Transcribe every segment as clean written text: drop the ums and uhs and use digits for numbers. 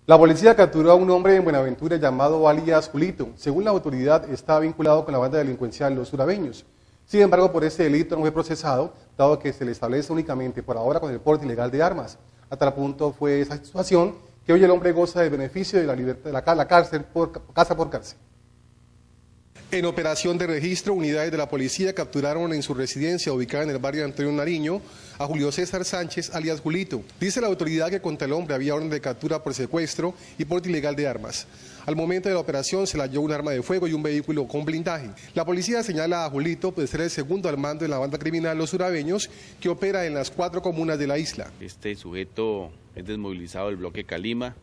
La policía capturó a un hombre en Buenaventura llamado alias Julito. Según la autoridad, está vinculado con la banda delincuencial Los Surabeños. Sin embargo, por este delito no fue procesado, dado que se le establece únicamente por ahora con el porte ilegal de armas. A tal punto fue esa situación que hoy el hombre goza del beneficio de la libertad de la cárcel casa por cárcel. En operación de registro, unidades de la policía capturaron en su residencia ubicada en el barrio de Antonio Nariño a Julio César Sánchez, alias Julito. Dice la autoridad que contra el hombre había orden de captura por secuestro y porte ilegal de armas. Al momento de la operación se le halló un arma de fuego y un vehículo con blindaje. La policía señala a Julito de ser el segundo al mando de la banda criminal Los Surabeños, que opera en las 4 comunas de la isla. Este sujeto es desmovilizado del bloque Calima.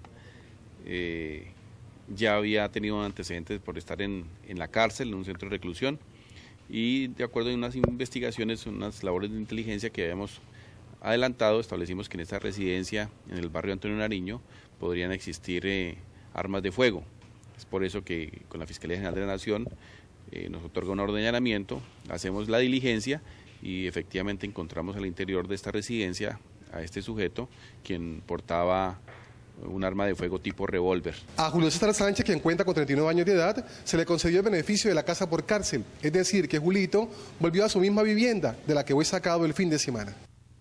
Ya había tenido antecedentes por estar en la cárcel, en un centro de reclusión, y de acuerdo a unas investigaciones, unas labores de inteligencia que habíamos adelantado, establecimos que en esta residencia, en el barrio Antonio Nariño, podrían existir armas de fuego. Es por eso que con la Fiscalía General de la Nación nos otorga un orden de allanamiento, hacemos la diligencia y efectivamente encontramos al interior de esta residencia a este sujeto, quien portaba un arma de fuego tipo revólver. A Julio César Sánchez, quien cuenta con 39 años de edad, se le concedió el beneficio de la casa por cárcel, es decir, que Julito volvió a su misma vivienda de la que fue sacado el fin de semana.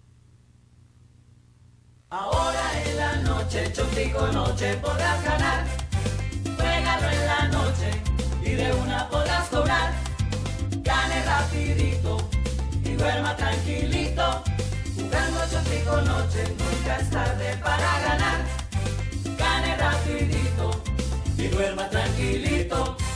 Ahora en la noche, Chontico noche podrás ganar, juégalo en la noche y de una podrás cobrar, gane rapidito y duerma tranquilito, jugando Chontico noche, nunca es tarde para ganar. Gane rapidito y duerma tranquilito.